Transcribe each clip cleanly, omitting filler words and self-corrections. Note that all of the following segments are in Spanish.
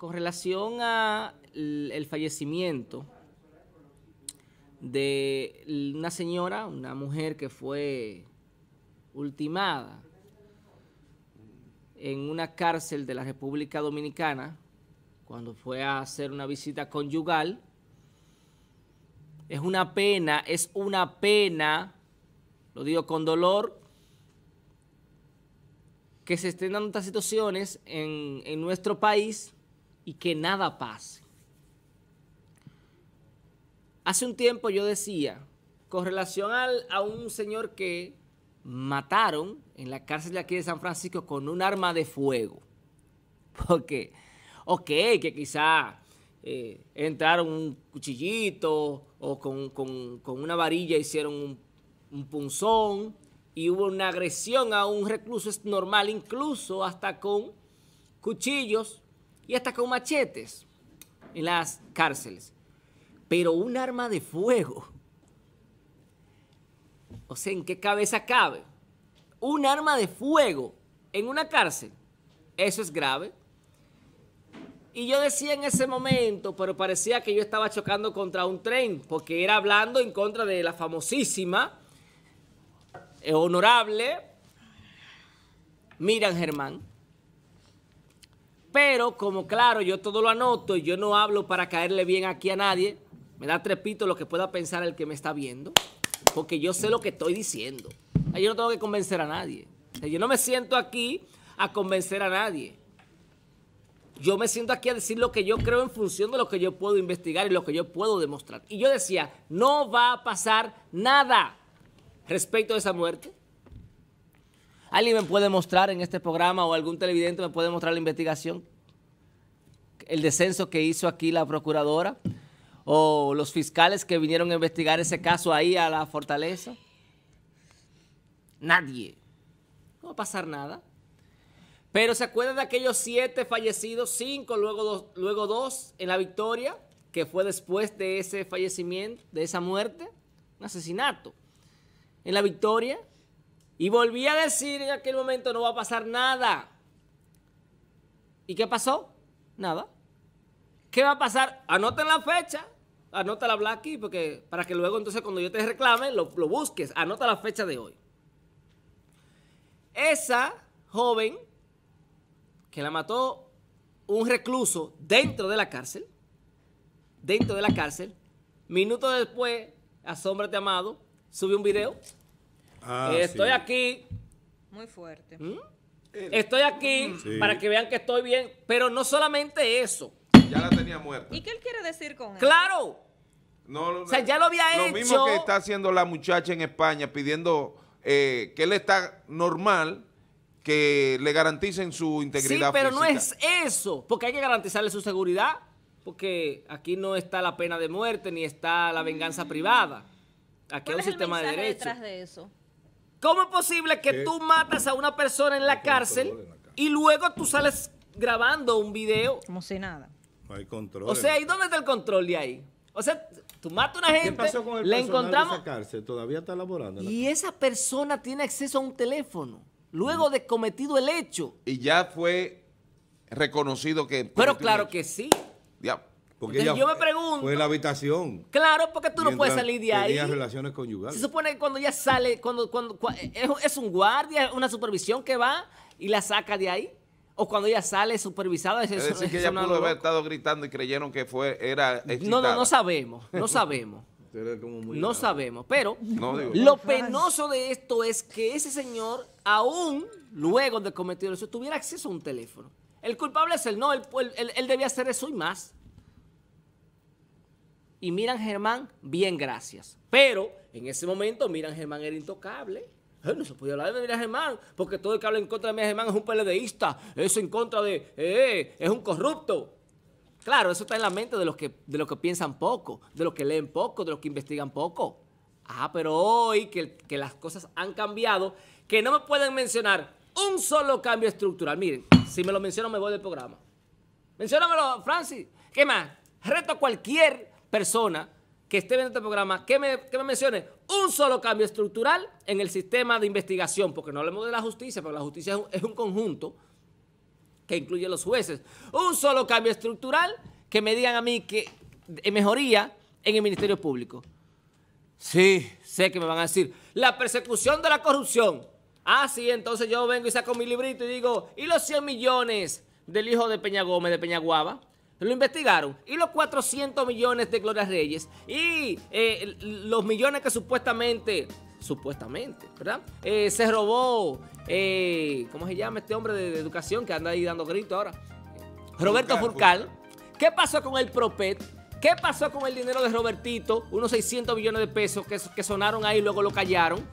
con relación a el fallecimiento de una señora, una mujer que fue ultimada en una cárcel de la República Dominicana cuando fue a hacer una visita conyugal. Es una pena, lo digo con dolor, que se estén dando estas situaciones en nuestro país y que nada pase. Hace un tiempo yo decía, con relación a un señor que mataron en la cárcel de aquí de San Francisco con un arma de fuego. Porque, ok, que quizá entraron un cuchillito o con una varilla hicieron un punzón y hubo una agresión a un recluso, es normal, incluso hasta con cuchillos y hasta con machetes en las cárceles. Pero un arma de fuego, o sea, ¿en qué cabeza cabe? Un arma de fuego en una cárcel, eso es grave. Y yo decía en ese momento, pero parecía que yo estaba chocando contra un tren, porque era hablando en contra de la famosísima, honorable Miriam Germán. Pero como claro, yo todo lo anoto y yo no hablo para caerle bien aquí a nadie, me da trepito lo que pueda pensar el que me está viendo, porque yo sé lo que estoy diciendo. Yo no tengo que convencer a nadie. Yo no me siento aquí a convencer a nadie. Yo me siento aquí a decir lo que yo creo en función de lo que yo puedo investigar y lo que yo puedo demostrar. Y yo decía, no va a pasar nada respecto a esa muerte. ¿Alguien me puede mostrar en este programa o algún televidente me puede mostrar la investigación? El descenso que hizo aquí la procuradora o los fiscales que vinieron a investigar ese caso ahí a la fortaleza. Nadie. No va a pasar nada. Pero ¿se acuerdan de aquellos 7 fallecidos, 5, luego 2 en La Victoria, que fue después de ese fallecimiento, de esa muerte? Un asesinato en La Victoria. Y volví a decir en aquel momento, no va a pasar nada. ¿Y qué pasó? Nada. ¿Qué va a pasar? Anoten la fecha. Anótala aquí, porque para que luego entonces cuando yo te reclame, lo busques. Anota la fecha de hoy. Esa joven que la mató un recluso dentro de la cárcel, minutos después, Asómbrate Amado, subió un video. Estoy aquí. Muy fuerte. Estoy aquí para que vean que estoy bien, pero no solamente eso. Ya la tenía muerta. ¿Y qué él quiere decir con eso? ¡Claro! No, o sea, ya lo había hecho. Lo mismo que está haciendo la muchacha en España pidiendo que él está normal, que le garanticen su integridad sí, pero física. no es eso, porque hay que garantizarle su seguridad, porque aquí no está la pena de muerte ni está la venganza privada. Aquí hay un sistema de derecho. Detrás de eso? ¿Cómo es posible que tú matas a una persona en la cárcel y luego tú sales grabando un video? Como si nada. No hay control. O sea, ¿y dónde está el control de ahí? O sea, tú matas a una gente, ¿Qué pasó con el le personal encontramos... de esa cárcel? ¿Todavía está laborando? Y esa persona tiene acceso a un teléfono luego de cometido el hecho. Y ya fue reconocido que... Pero claro que sí. Ya. Porque Entonces, ella yo me pregunto... fue en la habitación. Claro, porque tú no puedes salir de ahí. Tenía relaciones conyugales. Se supone que cuando ya sale, es un guardia, una supervisión que va y la saca de ahí. O cuando ella sale supervisada. Es decir, que ella pudo haber estado gritando y creyeron que era excitada. No sabemos. No sabemos. No sabemos, pero lo penoso de esto es que ese señor, aún luego de cometer eso, tuviera acceso a un teléfono. El culpable es él, no, él debía hacer eso y más. Y Miriam Germán, bien, gracias. Pero en ese momento Miriam Germán era intocable. No se podía hablar de Miriam Germán, porque todo el que habla en contra de Miriam Germán es un PLDista, eso en contra de, es un corrupto. Claro, eso está en la mente de los que piensan poco, de los que leen poco, de los que investigan poco. Pero hoy que las cosas han cambiado, que no me pueden mencionar un solo cambio estructural. Miren, si me lo mencionan me voy del programa. Menciónamelo, Francis. ¿Qué más? Reto a cualquier persona que esté viendo este programa que me mencione un solo cambio estructural en el sistema de investigación, porque no hablemos de la justicia, porque la justicia es un conjunto que incluye los jueces. Un solo cambio estructural que me digan a mí que mejoría en el Ministerio Público. Sí, sé que me van a decir, la persecución de la corrupción. Ah, sí, entonces yo vengo y saco mi librito y digo, ¿y los 100 millones del hijo de Peña Gómez, de Peñaguaba? Lo investigaron. ¿Y los 400 millones de Gloria Reyes? ¿Y los millones que supuestamente, ¿verdad? Se robó, ¿cómo se llama este hombre de educación que anda ahí dando gritos ahora? Roberto Furcal. ¿Qué pasó con el Propet? ¿Qué pasó con el dinero de Robertito? Unos 600 millones de pesos que sonaron ahí y luego lo callaron.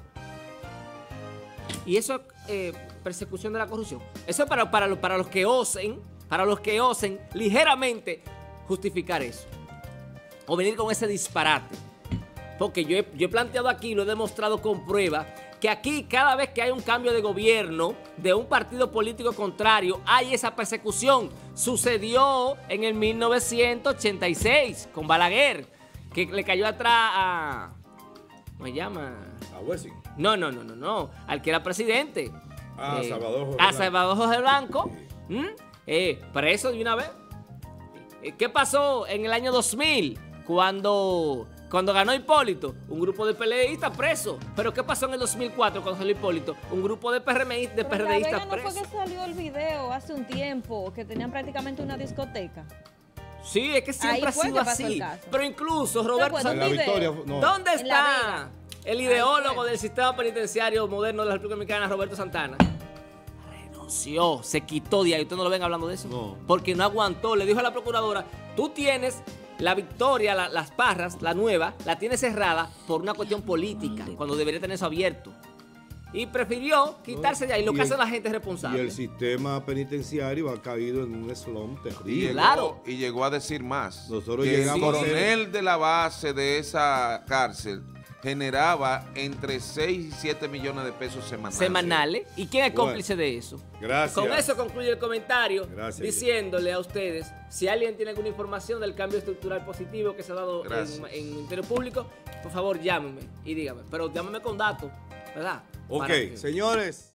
Y eso es persecución de la corrupción. Eso es para los que osen ligeramente justificar eso. O venir con ese disparate. Porque yo he planteado aquí, lo he demostrado con prueba, que aquí cada vez que hay un cambio de gobierno de un partido político contrario, hay esa persecución. Sucedió en el 1986 con Balaguer, que le cayó atrás a... ¿Cómo se llama? A Wessing. No. Al que era presidente. Salvador José Blanco. Preso de una vez. ¿Qué pasó en el año 2000 cuando ganó Hipólito? Un grupo de PLDistas presos. ¿Pero qué pasó en el 2004 cuando salió Hipólito? Un grupo de PRDistas presos. ¿No fue que salió el video hace un tiempo que tenían prácticamente una discoteca? Sí, es que siempre ha sido así. Pero incluso Roberto Santana. ¿Dónde está el ideólogo del sistema penitenciario moderno de la República Dominicana, Roberto Santana? Renunció, se quitó de ahí. ¿Usted no lo ven hablando de eso? No. Porque no aguantó. Le dijo a la procuradora, tú tienes la Victoria, las Parras, la nueva, la tienes cerrada por una cuestión política, cuando debería tener eso abierto. Y prefirió quitarse de ahí, lo que hace la gente responsable. Y el sistema penitenciario ha caído en un slump terrible. Y llegó a decir más. Nosotros que el llegamos a coronel de la base de esa cárcel generaba entre 6 y 7 millones de pesos semanales. ¿Y quién es cómplice de eso? Gracias. Con eso concluye el comentario, Gracias, diciéndole a ustedes, si alguien tiene alguna información del cambio estructural positivo que se ha dado en el Ministerio Público, por favor llámeme y dígame. Pero llámeme con datos, ¿verdad? Ok, señores.